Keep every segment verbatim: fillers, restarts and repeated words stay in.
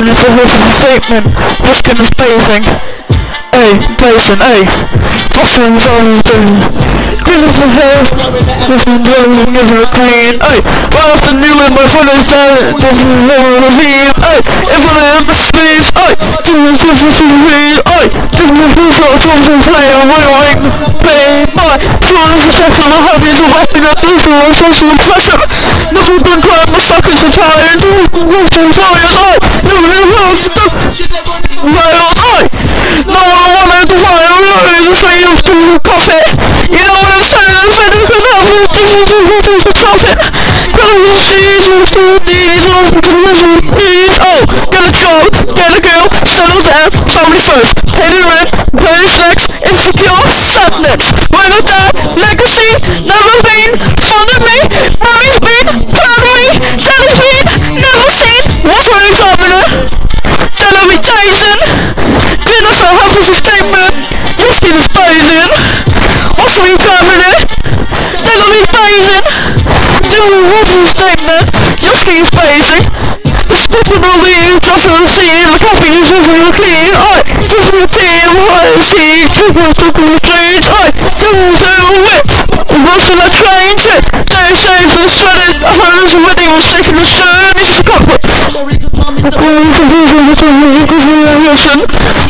it's a horse's statement. This skin is blazing. Ay, blazing, ay. Mushrooms are doing. Clean as the hair. Mushrooms are never clean. Ay, right off the new in my front is dead. This is a ravine. Ay, if I am a sleeve. Ay, do it for the ravine. Ay, do it for the ravine. Play a wing. Play my. Feel as a second. My hobbies are wrapping up this for a social obsession. Nothing's been crying. My suckers are tired. Watching fires. Ay, do it for the rails. Ay, no one wanted to fire. The same of the coffee. You know what I'm saying? I said it's enough. This is the profit. Cause the season to these off the commission. Please, oh, get a job, get a girl, settle down, family first. Pay the rent, pay the snacks, insecure, sadness. When I die, legacy, never been, fond of me, mommy's been, proud of me, daddy's been, never seen. What's really dropping it? Then I'll be chasing. Clean us up, have a statement. Your skin is blazing. What's really driving it? Then I'll be blazing. Do what's a statement? Your skin is blazing. The stupid will leave, just on the scene. The coffee is really clean. I just a team, what I see. Just want to go strange. I don't do it. What's in the train? Shit. They say the shredded. I heard this already was taking the stern. This is comfort. I'm going to do it with a real good reaction.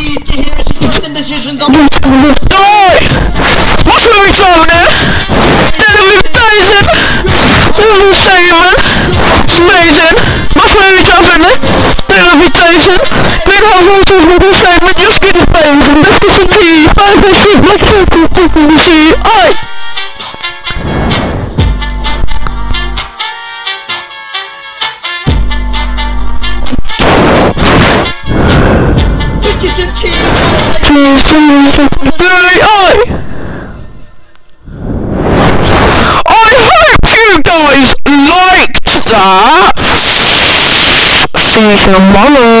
Die! What's really driving it? Then it'll be blazing! All the statement! It's amazing! What's really driving it? Then it'll be blazing! Green house horses will be statement, your skin is blazing! Let's get some tea! I will see my circle taking the sea! Aye! Let's get some tea! Please, please, please, aye! I hope you guys liked that! See you tomorrow!